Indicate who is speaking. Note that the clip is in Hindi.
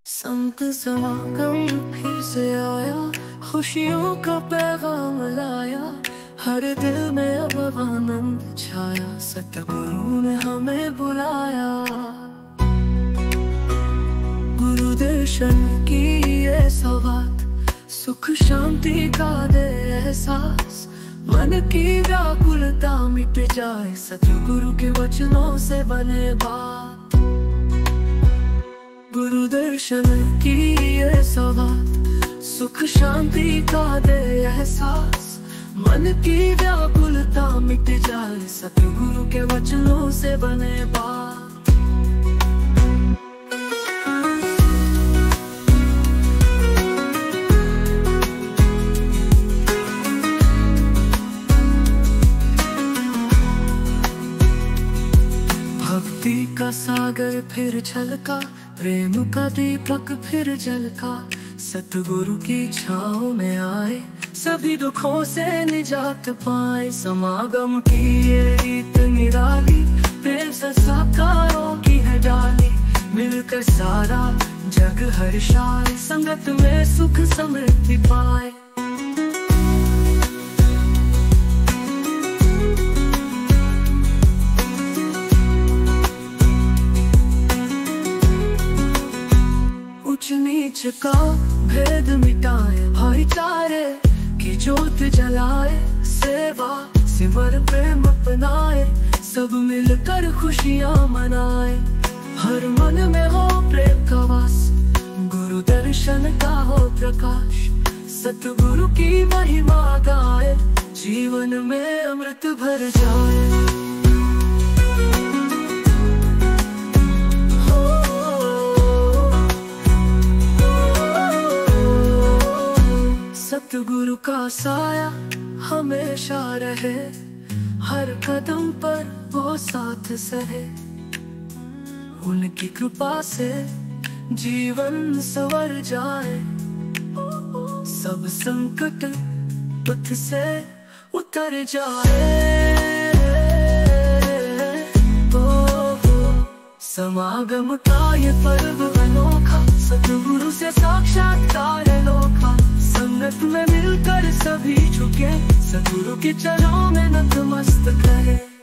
Speaker 1: संत समागम फिर से आया, खुशियों का पैगाम लाया, हर दिल में अब आनंद छाया, सतगुरु ने हमें बुलाया। गुरु दर्शन की ये सौगात, सुख शांति का दे एहसास, मन की व्याकुलता मिट जाए, सतगुरु के वचनों से बने बात। गुरु दर्शन की ये सौगात, सुख शांति का दे एहसास, मन की व्याकुलता मिट जाए, सतगुरु के वचनों से बने बात। भक्ति का सागर फिर छलका, प्रेम का दीपक फिर जलका, सतगुरु की छाँव में आए, सभी दुखों से निजात पाए। समागम की ये रीत निराली, प्रेम से साकारों की है डाली, मिलकर सारा जग हर्षाए, संगत में सुख समृद्धि पाए। ऊंच नीच का भेद मिटाए, भाईचारे की ज्योत जलाए, सेवा सिमर प्रेम अपनाए, सब मिलकर खुशियाँ मनाए। हर मन में हो प्रेम का वास, गुरु दर्शन का हो प्रकाश, सतगुरु की महिमा गाए, जीवन में अमृत भर जाए। सतगुरु का साया हमेशा रहे, हर कदम पर वो साथ सहे, उनकी कृपा से जीवन संवर जाए, सब संकट पथ से उतर जाए। समागम का ये पर्व अनोखा, सतगुरु से साक्षात्कार अनोखा, संगत में मिलकर सभी झुके, सतगुरु के चरणों में नतमस्तक रहे।